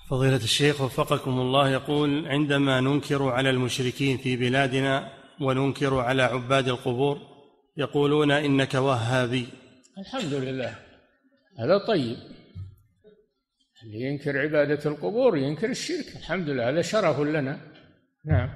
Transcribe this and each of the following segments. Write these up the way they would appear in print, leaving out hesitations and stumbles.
فضيلة الشيخ وفقكم الله، يقول: عندما ننكر على المشركين في بلادنا وننكر على عباد القبور يقولون إنك وهابي. الحمد لله، هذا طيب. اللي ينكر عبادة القبور ينكر الشرك، الحمد لله، هذا شرف لنا. نعم.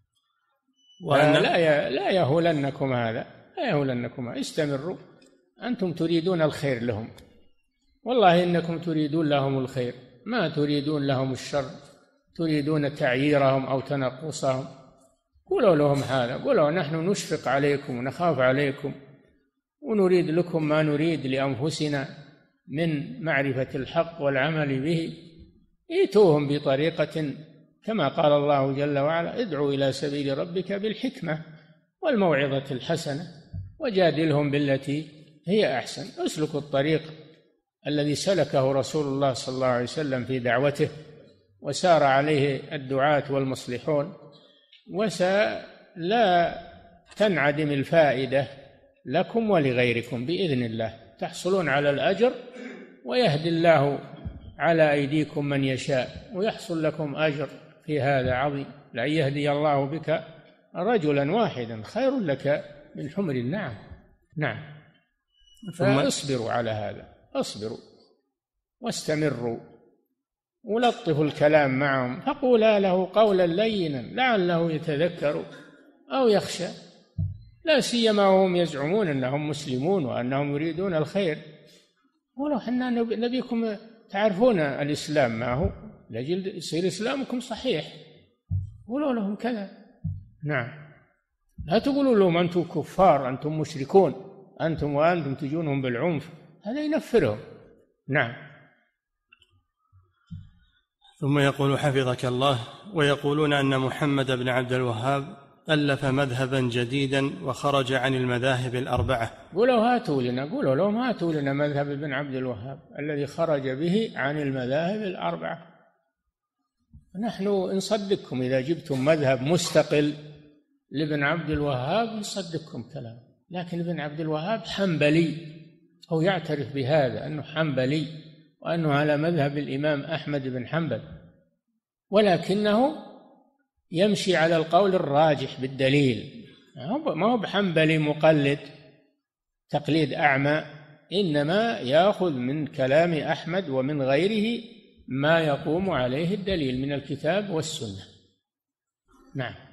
لا يهولنكم هذا، لا يهولنكم، استمروا، أنتم تريدون الخير لهم، والله إنكم تريدون لهم الخير، ما تريدون لهم الشر، تريدون تعييرهم أو تنقصهم. قولوا لهم هذا، قولوا: نحن نشفق عليكم ونخاف عليكم ونريد لكم ما نريد لأنفسنا من معرفة الحق والعمل به. ائتوهم بطريقة كما قال الله جل وعلا: ادعوا إلى سبيل ربك بالحكمة والموعظة الحسنة وجادلهم بالتي هي أحسن. اسلكوا الطريق الذي سلكه رسول الله صلى الله عليه وسلم في دعوته وسار عليه الدعاة والمصلحون، ولا تنعدم الفائدة لكم ولغيركم بإذن الله، تحصلون على الأجر ويهدي الله على أيديكم من يشاء ويحصل لكم أجر في هذا عظيم. لأن يهدي الله بك رجلا واحدا خير لك من حمر النعم. نعم. فاصبروا على هذا، اصبروا واستمروا ولطفوا الكلام معهم، فقولا له قولا لينا لعله يتذكر أو يخشى، لا سيما وهم يزعمون أنهم مسلمون وأنهم يريدون الخير. ولو حنا نبيكم تعرفون الإسلام ما هو، لأجل يصير إسلامكم صحيح، قولوا لهم كذا. نعم. لا تقولوا لهم أنتم كفار، أنتم مشركون، وأنتم تجونهم بالعنف، هذا ينفرهم. نعم. ثم يقول حفظك الله: ويقولون أن محمد بن عبد الوهاب ألف مذهبا جديدا وخرج عن المذاهب الأربعة. قولوا لهم هاتوا لنا مذهب ابن عبد الوهاب الذي خرج به عن المذاهب الأربعة، نحن نصدقكم. إذا جبتم مذهب مستقل لابن عبد الوهاب نصدقكم كلام، لكن ابن عبد الوهاب حنبلي، هو يعترف بهذا أنه حنبلي وأنه على مذهب الإمام أحمد بن حنبل، ولكنه يمشي على القول الراجح بالدليل، ما هو بحنبلي مقلد تقليد أعمى، إنما يأخذ من كلام أحمد ومن غيره ما يقوم عليه الدليل من الكتاب والسنة. نعم.